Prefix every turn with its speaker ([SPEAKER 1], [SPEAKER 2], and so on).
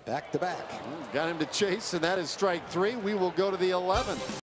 [SPEAKER 1] Back to back.
[SPEAKER 2] Got him to chase, and that is strike 3. We will go to the 11th.